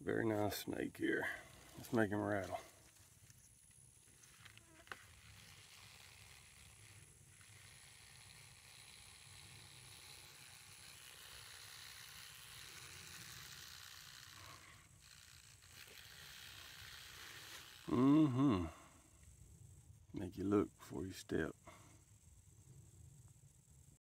very nice snake here. Let's make him rattle. Make you look before you step.